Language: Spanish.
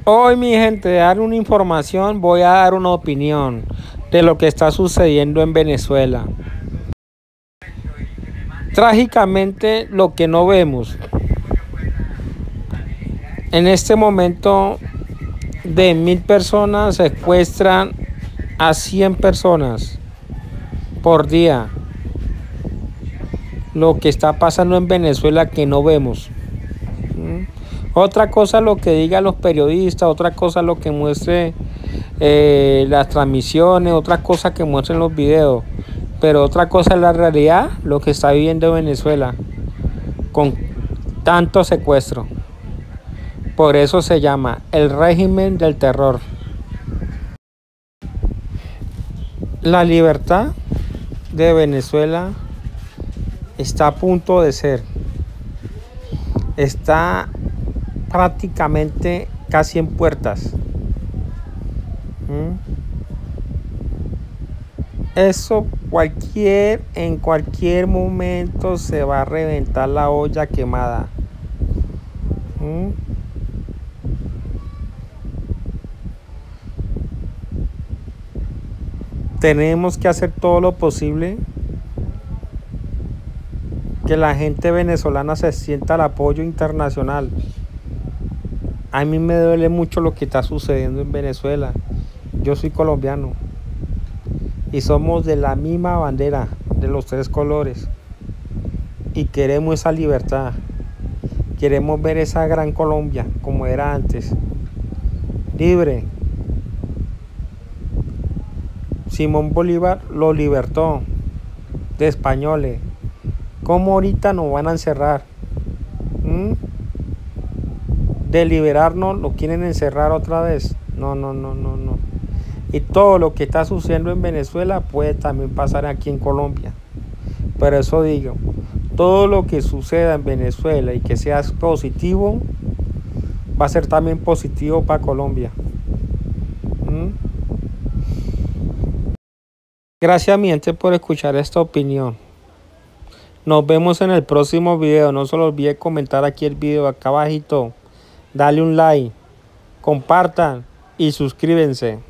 Hoy, mi gente, de dar una información, voy a dar una opinión de lo que está sucediendo en Venezuela. Trágicamente, lo que no vemos. En este momento, de 1000 personas secuestran a 100 personas por día. Lo que está pasando en Venezuela que no vemos. Otra cosa lo que digan los periodistas, otra cosa lo que muestre las transmisiones, otra cosa que muestren los videos, pero otra cosa es la realidad, lo que está viviendo Venezuela con tanto secuestro. Por eso se llama el régimen del terror. La libertad de Venezuela está a punto de ser. Está prácticamente casi en puertas. Eso en cualquier momento se va a reventar la olla quemada. Tenemos que hacer todo lo posible que la gente venezolana se sienta el apoyo internacional. A mí me duele mucho lo que está sucediendo en Venezuela. Yo soy colombiano y somos de la misma bandera, de los 3 colores, y queremos esa libertad. Queremos ver esa gran Colombia como era antes, libre. Simón Bolívar lo libertó de españoles. ¿Cómo ahorita nos van a encerrar? De liberarnos lo quieren encerrar otra vez. No. Y todo lo que está sucediendo en Venezuela puede también pasar aquí en Colombia. Pero eso digo, todo lo que suceda en Venezuela y que sea positivo, va a ser también positivo para Colombia. Gracias, mi gente, por escuchar esta opinión. Nos vemos en el próximo video. No se les olvide comentar aquí el video acá abajito. Dale un like, compartan y suscríbanse.